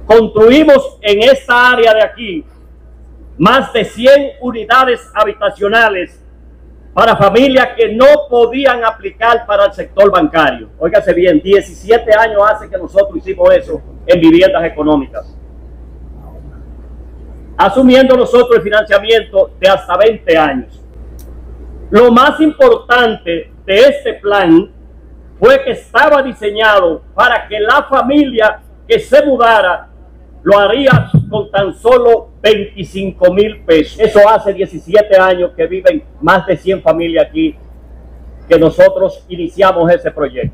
construimos en esta área de aquí más de 100 unidades habitacionales para familias que no podían aplicar para el sector bancario. Óigase bien, 17 años hace que nosotros hicimos eso en viviendas económicas, asumiendo nosotros el financiamiento de hasta 20 años. Lo más importante de este plan fue que estaba diseñado para que la familia que se mudara lo haría con tan solo 25,000 pesos. Eso hace 17 años que viven más de 100 familias aquí, que nosotros iniciamos ese proyecto.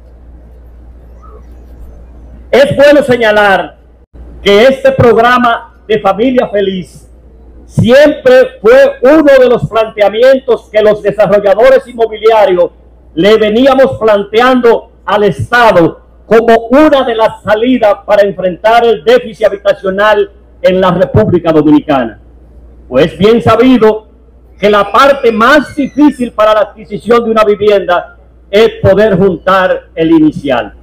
Es bueno señalar que este programa de Familia Feliz siempre fue uno de los planteamientos que los desarrolladores inmobiliarios le veníamos planteando al Estado como una de las salidas para enfrentar el déficit habitacional en la República Dominicana. Pues bien sabido que la parte más difícil para la adquisición de una vivienda es poder juntar el inicial.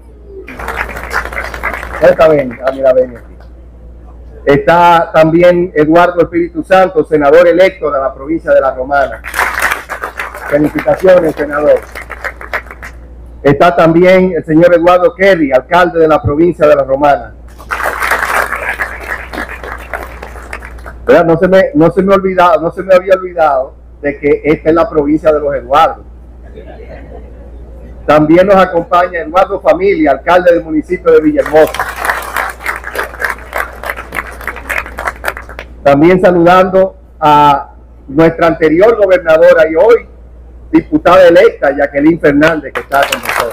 Está también Eduardo Espíritu Santo, senador electo de la provincia de La Romana. Felicitaciones, senador. Está también el señor Eduardo Kerry, alcalde de la provincia de La Romana. No se me había olvidado de que esta es la provincia de los Eduardos. También nos acompaña Eduardo Familia, alcalde del municipio de Villahermosa. También saludando a nuestra anterior gobernadora y hoy diputada electa, Jacqueline Fernández, que está con nosotros.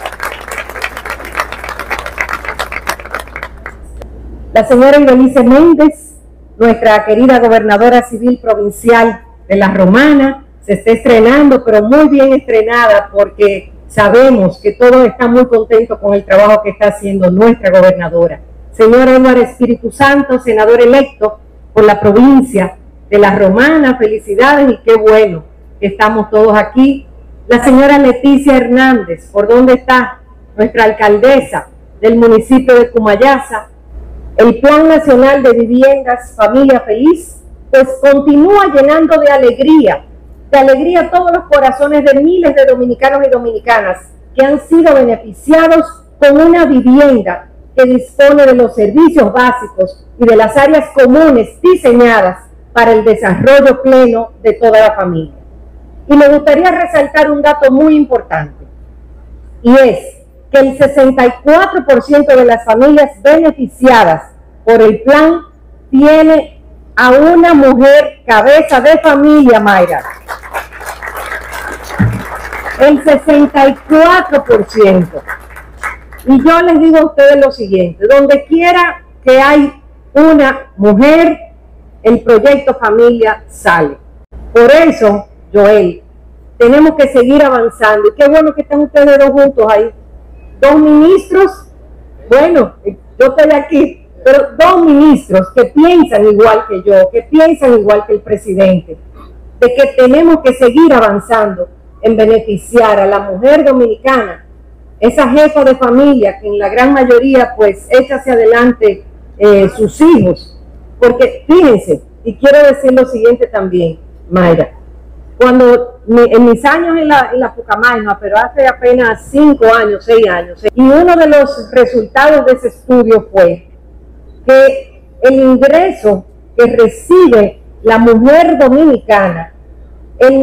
La señora Ibelice Méndez, nuestra querida gobernadora civil provincial de La Romana, se está estrenando, pero muy bien estrenada, porque sabemos que todos están muy contentos con el trabajo que está haciendo nuestra gobernadora. Señor Eduardo Espíritu Santo, senador electo por la provincia de La Romana, felicidades y qué bueno que estamos todos aquí. La señora Leticia Hernández, ¿por dónde está? Nuestra alcaldesa del municipio de Cumayasa. El Plan Nacional de Viviendas Familia Feliz, pues continúa llenando de alegría todos los corazones de miles de dominicanos y dominicanas que han sido beneficiados con una vivienda que dispone de los servicios básicos y de las áreas comunes diseñadas para el desarrollo pleno de toda la familia. Y me gustaría resaltar un dato muy importante, y es que el 64% de las familias beneficiadas por el plan tiene a una mujer cabeza de familia, Mayra. El 64%. Y yo les digo a ustedes lo siguiente: donde quiera que hay una mujer, el proyecto familia sale. Por eso, Joel, tenemos que seguir avanzando. Y qué bueno que están ustedes dos juntos ahí. Dos ministros, bueno, yo estoy aquí, pero dos ministros que piensan igual que yo, que piensan igual que el presidente, de que tenemos que seguir avanzando en beneficiar a la mujer dominicana, esa jefa de familia que en la gran mayoría pues echa hacia adelante sus hijos. Porque fíjense, y quiero decir lo siguiente también, Mayra, cuando en mis años en la Pucamaima, pero hace apenas 5 años, 6 años, y uno de los resultados de ese estudio fue que el ingreso que recibe la mujer dominicana, el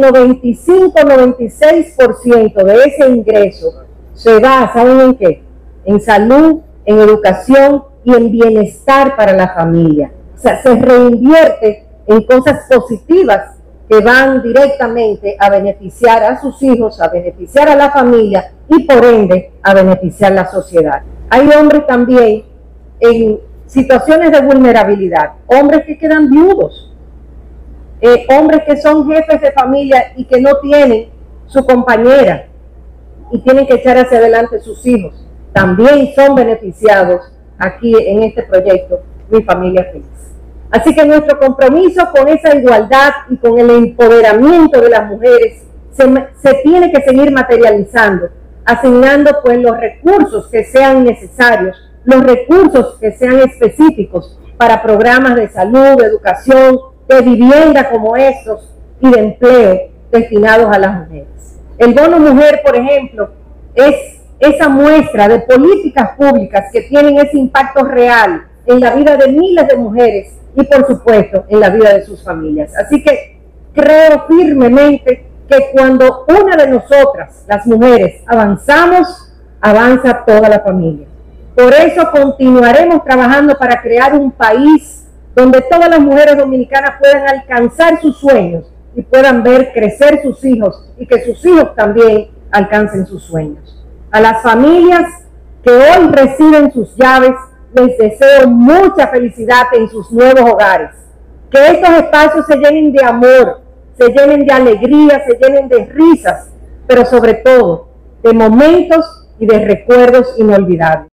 95-96% de ese ingreso se da, ¿saben en qué? En salud, en educación y en bienestar para la familia. O sea, se reinvierte en cosas positivas que van directamente a beneficiar a sus hijos, a beneficiar a la familia y por ende a beneficiar a la sociedad. Hay hombres también en situaciones de vulnerabilidad, hombres que quedan viudos, hombres que son jefes de familia y que no tienen su compañera y tienen que echar hacia adelante sus hijos. También son beneficiados aquí en este proyecto Mi Familia Feliz. Así que nuestro compromiso con esa igualdad y con el empoderamiento de las mujeres se tiene que seguir materializando, asignando pues los recursos que sean necesarios los recursos que sean específicos para programas de salud, de educación, de vivienda como estos y de empleo destinados a las mujeres. El bono mujer, por ejemplo, es esa muestra de políticas públicas que tienen ese impacto real en la vida de miles de mujeres y, por supuesto, en la vida de sus familias. Así que creo firmemente que cuando una de nosotras, las mujeres, avanzamos, avanza toda la familia. Por eso continuaremos trabajando para crear un país donde todas las mujeres dominicanas puedan alcanzar sus sueños y puedan ver crecer sus hijos y que sus hijos también alcancen sus sueños. A las familias que hoy reciben sus llaves, les deseo mucha felicidad en sus nuevos hogares. Que estos espacios se llenen de amor, se llenen de alegría, se llenen de risas, pero sobre todo de momentos y de recuerdos inolvidables.